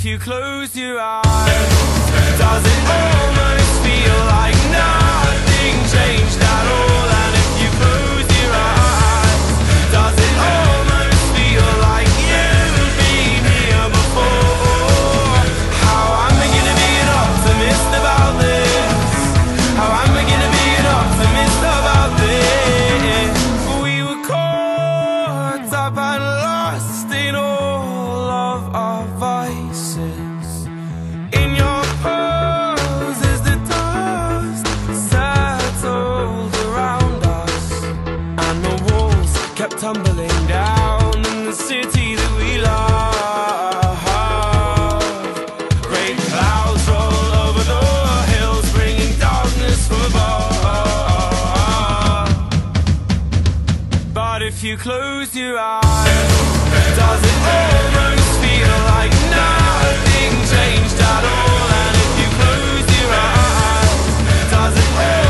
if you close your eyes, does it almost feel like nothing changed at all? And if you close your eyes, does it almost feel like you've been here before? How am I gonna be an optimist about this? How am I gonna be an optimist about this? We were caught up and lost in all of our vices. In your pose as the dust settled around us, and the walls kept tumbling down in the city that we love. Great clouds roll over the hills, bringing darkness from above. But if you close your eyes, does it almost feel like nothing changed at all? And if you close your eyes, does it